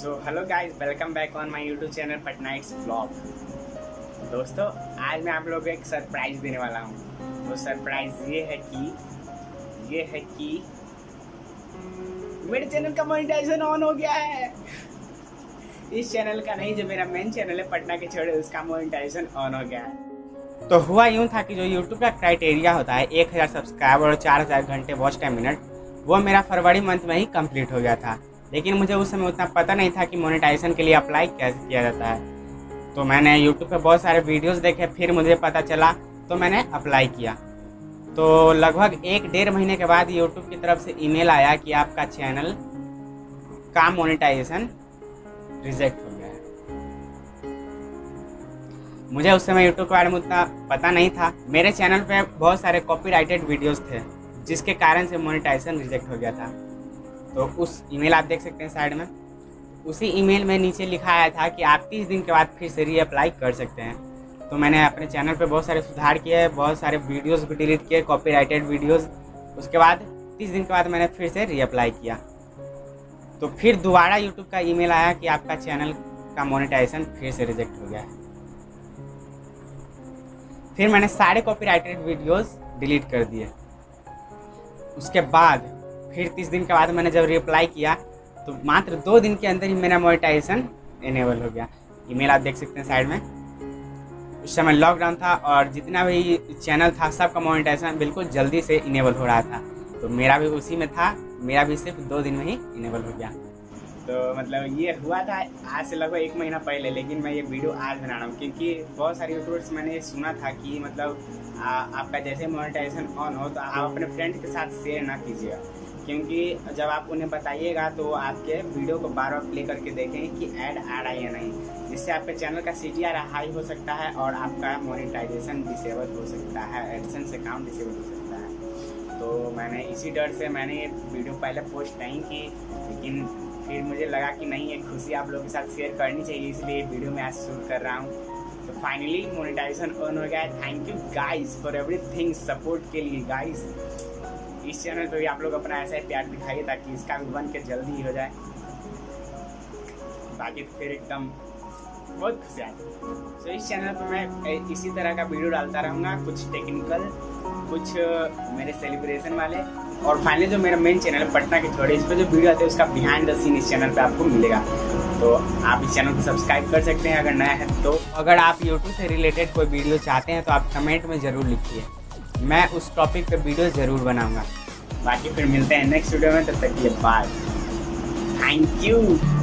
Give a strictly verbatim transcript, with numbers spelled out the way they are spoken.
So hello guys, welcome back on my YouTube channel Patnaites blog. दोस्तों, आज मैं आप लोगों को एक सरप्राइज देने वाला हूँ। तो सरप्राइज ये है कि ये है कि मेरे चैनल का मोनेटाइजेशन ऑन हो गया है। इस चैनल का नहीं, जो मेरा मेन चैनल है पटना के छोड़े, उसका मोनेटाइजेशन ऑन हो गया है। तो हुआ यूँ था कि जो यूट्यूब का क्राइटेरिया होता है एक हज़ार सब्सक्राइबर और चार हज़ार घंटे वॉच टाइम मिनट, वो मेरा फरवरी मंथ में ही कंप्लीट हो गया था। लेकिन मुझे उस समय उतना पता नहीं था कि मोनेटाइजेशन के लिए अप्लाई कैसे किया जाता है। तो मैंने यूट्यूब पे बहुत सारे वीडियोस देखे, फिर मुझे पता चला, तो मैंने अप्लाई किया। तो लगभग एक डेढ़ महीने के बाद यूट्यूब की तरफ से ईमेल आया कि आपका चैनल का मोनेटाइजेशन रिजेक्ट हो गया है। मुझे उस समय यूट्यूब के बारे में उतना पता नहीं था। मेरे चैनल पे बहुत सारे कॉपीराइटेड वीडियोस थे, जिसके कारण से मोनेटाइजेशन रिजेक्ट हो गया था। तो उस ईमेल आप देख सकते हैं साइड में, उसी ईमेल में नीचे लिखा आया था कि आप तीस दिन के बाद फिर से रीअप्लाई कर सकते हैं। तो मैंने अपने चैनल पे बहुत सारे सुधार किए, बहुत सारे वीडियोस भी डिलीट किए, कॉपीराइटेड वीडियोस। उसके बाद तीस दिन के बाद मैंने फिर से रीअप्लाई किया। तो फिर दोबारा यूट्यूब का ईमेल आया कि आपका चैनल का मोनेटाइजेशन फिर से रिजेक्ट हो गया है। फिर मैंने सारे कॉपीराइटेड वीडियोस डिलीट कर दिए। उसके बाद फिर तीस दिन के बाद मैंने जब रिप्लाई किया, तो मात्र दो दिन के अंदर ही मेरा मोनेटाइजेशन इनेबल हो गया। ईमेल आप देख सकते हैं साइड में। उस समय लॉकडाउन था और जितना भी चैनल था सबका मोनेटाइजेशन बिल्कुल जल्दी से इनेबल हो रहा था। तो मेरा भी उसी में था, मेरा भी सिर्फ दो दिन में ही इनेबल हो गया। तो मतलब ये हुआ था आज से लगभग एक महीना पहले, लेकिन मैं ये वीडियो आज बना रहा हूँ क्योंकि बहुत सारे यूट्यूबर्स मैंने सुना था कि मतलब आ, आपका जैसे मोनेटाइजेशन ऑन हो तो आप अपने फ्रेंड के साथ शेयर ना कीजिएगा, क्योंकि जब आप उन्हें बताइएगा तो आपके वीडियो को बार बार प्ले करके देखेंगे कि ऐड आ रहा है या नहीं, जिससे आपके चैनल का सी टी आर हाई हो सकता है और आपका मोनेटाइजेशन डिसेबल हो सकता है, एडसेंस अकाउंट डिसेबल हो सकता है। तो मैंने इसी डर से मैंने ये वीडियो पहले पोस्ट नहीं की, लेकिन फिर मुझे लगा कि नहीं, एक खुशी आप लोगों के साथ शेयर करनी चाहिए, इसलिए वीडियो मैं आज शूट कर रहा हूँ। तो फाइनली मोनेटाइजेशन ऑन हो गया है। Thank you guys for everything, support के लिए गाइस। इस चैनल पे भी आप लोग अपना ऐसा ही प्यार दिखाइए ताकि इसका भी बन के जल्दी ही हो जाए। बाकी तो फिर एकदम बहुत खुशी आती है। तो इस चैनल पे मैं इसी तरह का वीडियो डालता रहूँगा, कुछ टेक्निकल, कुछ मेरे सेलिब्रेशन वाले, और फाइनली जो मेरा मेन चैनल है पटना के छोड़े, इस पर जो वीडियो आते हैं उसका बिहाइंड द सीन इस चैनल पे आपको मिलेगा। तो आप इस चैनल को सब्सक्राइब कर सकते हैं अगर नया है तो। अगर आप यूट्यूब से रिलेटेड कोई वीडियो चाहते हैं तो आप कमेंट में ज़रूर लिखिए, मैं उस टॉपिक पे वीडियो ज़रूर बनाऊंगा। बाकी फिर मिलते हैं नेक्स्ट वीडियो में, तब तक के लिए बाय। Thank you.